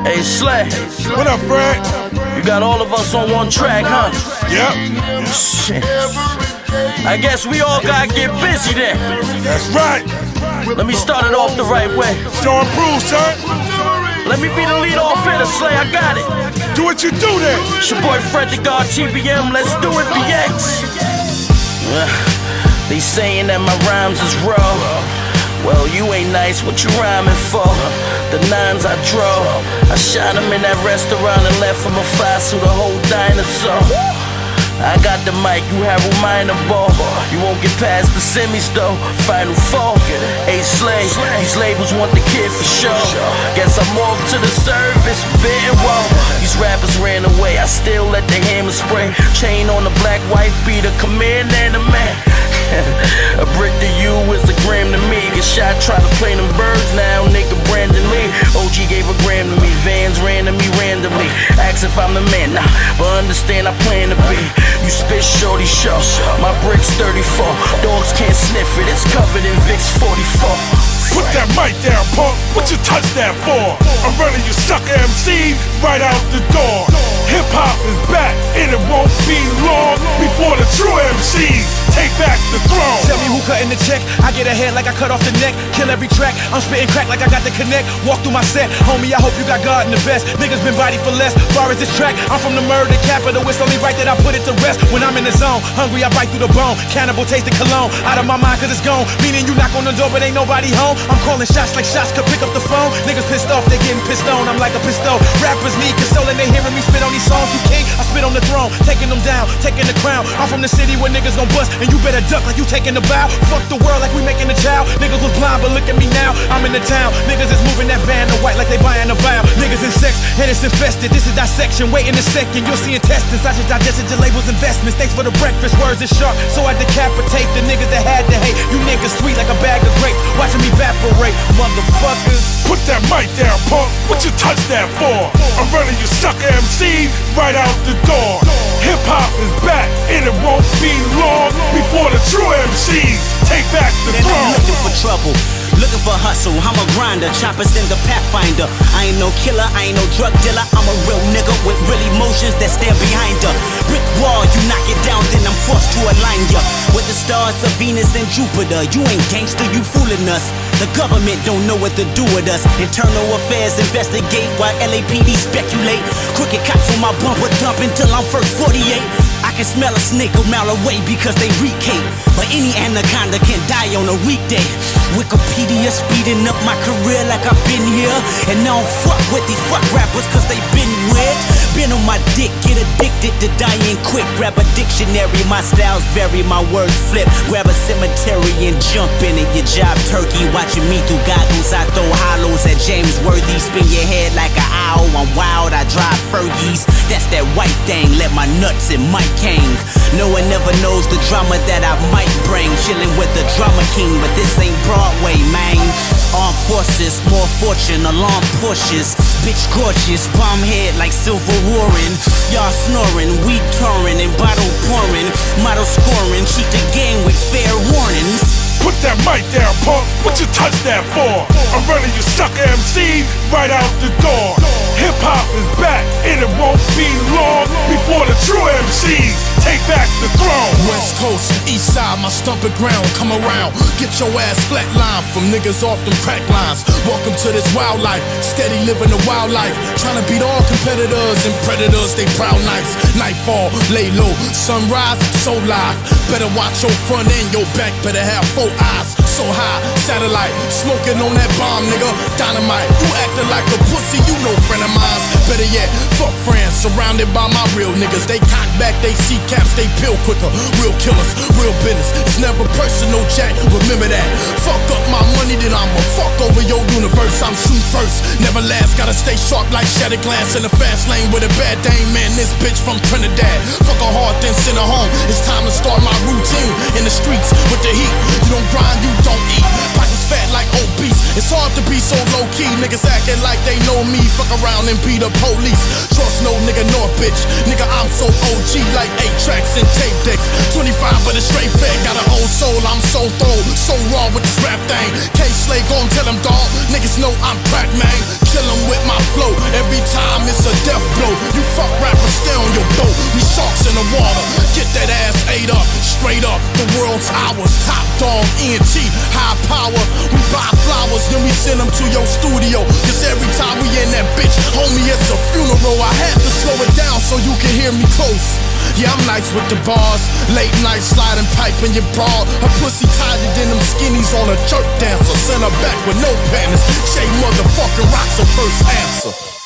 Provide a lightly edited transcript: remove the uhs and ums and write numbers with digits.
Hey Slay. What up, Fred? You got all of us on one track, huh? Yep. Shit. I guess we all gotta get busy then. That's right. Let me start it off the right way. Show and prove, son. Let me be the lead off hitter, Slay, I got it. Do what you do then. It's your boy Fred the God TBM, let's do it, BX. They saying that my rhymes is raw. Well, you ain't nice, what you rhyming for? The nines I draw, I shot him in that restaurant and left him a fossil, the whole dinosaur. I got the mic, you have a minor ball. You won't get past the semis though, final four. Hey Slay, these labels want the kid for sure. Guess I'm off to the service, been whoa. These rappers ran away, I still let the hammer spray. Chain on the black wife beater, command and a man. A brick to you is a gram to me. Get shot, try to play them birds now, nigga Brandon Lee. OG gave a gram to me, Vans ran to me randomly. Ask if I'm the man, nah, but understand I plan to be. You spit shorty show, my brick's 34. Dogs can't sniff it, it's covered in Vicks 44. Put that mic down, punk. What you touch that for? I'm running you sucker MC right out the door. Hip hop is back, and it won't be long before the true MCs take back the throne. Tell me who cutting the check. I get ahead like I cut off the neck. Kill every track. I'm spitting crack like I got the connect. Walk through my set, homie. I hope you got God in the vest. Niggas been body for less. Far as this track, I'm from the murder capital. It's only right that I put it to rest. When I'm in the zone, hungry I bite through the bone. Cannibal tasting cologne. Out of my mind 'cause it's gone. Meaning you knock on the door but ain't nobody home. I'm calling shots like shots could pick up the phone. Niggas pissed off, they getting pissed on. I'm like a pistol. Rappers need consoling, they hearing me spit on these songs. You king, I spit on the throne, taking them down, taking the crown. I'm from the city where niggas gon' bust, and you better duck like you taking the bow. Fuck the world like we making a child. Niggas was blind, but look at me now. I'm in the town. Niggas is moving that van to white like they buying a vow. Niggas in sex, and it's infested. This is dissection. Wait in a second, you'll see intestines. I just digested your labels investments. Thanks for the breakfast. Words is sharp, so I decapitate the niggas that had to hate. You niggas sweet like a bag of grapes. Watching me evaporate, motherfuckers. Put that mic down, punk. What you touch that for? I'm running you sucker MC right out the door. Hip hop is back, and it won't be long before the true MCs take back the Then throne. I'm looking for trouble, looking for hustle. I'm a grinder, choppers in the Pathfinder. I ain't no killer, I ain't no drug dealer. I'm a real nigga with real emotions that stand behind her. Brick wall, you knock it down, then I'm forced to align ya with the stars of Venus and Jupiter. You ain't gangster, you fooling us. The government don't know what to do with us. Internal affairs investigate while LAPD speculate. Crooked cops on my bumper dump until I'm first 48. I can smell a snake a mile away because they reek hate. But any anaconda can die on a weekday. Wikipedia speeding up my career like I've been here. And I don't fuck with these fuck rappers 'cause they been weird. Been on my dick, get addicted to dying quick. Grab a dictionary, my styles vary, my words flip. Grab a cemetery and jump in it. Your job turkey, watching me through goggles. I throw hollows at James Worthy. Spin your head like an owl. I'm wild, I drive Fergies. That's that white thing, let my nuts and Mike hang. No one ever knows the drama that I might bring. Chilling with the drama king, but this ain't Broadway, man. Armed forces, more fortune, alarm pushes. Bitch gorgeous, bomb head like Silver Warren. Y'all snoring, weed touring and bottle pouring. Model scoring, cheat the game with fair warnings. Put that mic down, punk. What you touch that for? I'm running you sucker MC right out the door. Hip hop is back, and it won't be long before the true MCs take back the throne. West Coast, East Side, my stomping ground. Come around, get your ass flatline from niggas off them crack lines. Welcome to this wild life, steady living the wild life. Trying to beat all competitors and predators, they proud nights. Nightfall, lay low, sunrise, so live. Better watch your front and your back, better have 4 eyes. So high, satellite, smoking on that bomb, nigga. Dynamite, you acting like a pussy, you no friend of mine. Better yet, fuck friends, surrounded by my real niggas. They cock back, they see caps, they peel quicker. Real killers, real business. It's never personal, Jack. Remember that. Fuck up my money, then I'ma fuck over your universe. I'm shoot first, never last. Gotta stay sharp like shattered glass in the fast lane with a bad thing, man. This bitch from Trinidad. Fuck her hard, then send her home. It's time to start my routine in the streets with the heat. You don't grind, you don't eat. Pockets fat like obese. It's hard to be so low key. Niggas acting like they know me. Fuck around and be the police. Trust no nigga nor bitch. Nigga, I'm so OG like 8 tracks and tape decks. 25 but a straight fed. Got an old soul, I'm so throw. So raw with this rap thing. K-Slay gon' tell them dog. Niggas know I'm crack, man. Kill 'em with my flow. Every time it's a death blow. You fuck rappers, stay on your boat. We sharks in the water. Get that ass ate up, straight up. The world's ours. Top dog, ENT, high power. We buy flowers, then we send them to your studio. Cause every time we in that bitch, homie, it's a funeral. I had to slow it down so you can hear me close. Yeah, I'm nice with the bars. Late night sliding pipe in your broad. Her pussy tighter than them skinnies on a jerk dancer. Send her back with no panties. Shay motherfucking rocks her first answer.